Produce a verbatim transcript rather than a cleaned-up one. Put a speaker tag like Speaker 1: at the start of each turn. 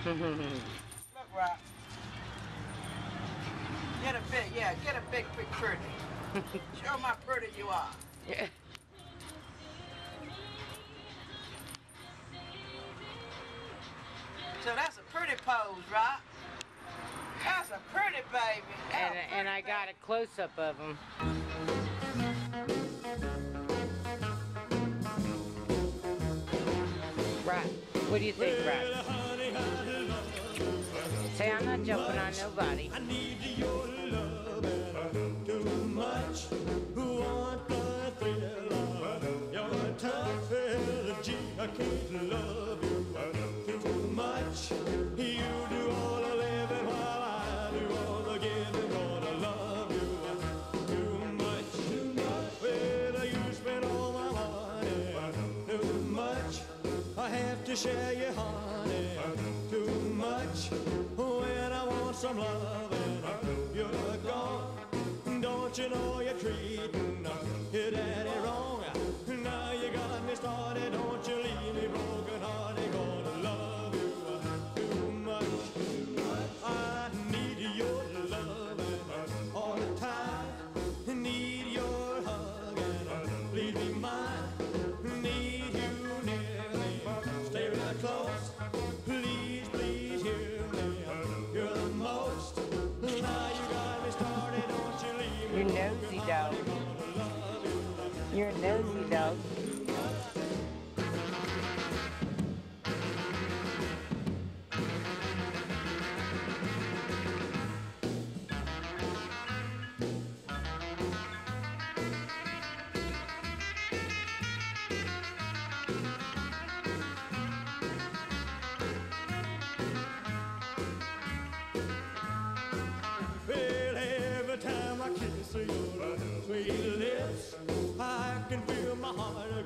Speaker 1: Look, Rock. Get a big, yeah, get a big, big pretty. Show 'em how pretty you are.
Speaker 2: Yeah.
Speaker 1: So that's a pretty pose, Rock. That's a pretty baby.
Speaker 2: And, and I got a close-up of him. Right. What do you think, Right? Say, I'm not jumping on nobody.
Speaker 3: I need your love too much. Want the thrill of your tough energy. I can't love you too much. You do all the living while I do all the giving. Gonna love you too much, too much. Well, you spend all my money too much. I have to share your honey too much. When I want some loving, you're gone. Don't you know you're treating your daddy wrong? Now you got me started. Don't you leave me broken hearted. Gonna love you too much. I need your loving all the time. Need your hugging, please be mine. Need you near me, stay real close. Please, please hear me. You're the most. Now you got me started. Don't you leave me.
Speaker 2: You're nosy, dog. You're a nosy dog.
Speaker 3: Well, every time I kiss your sweet lips, I can feel my heart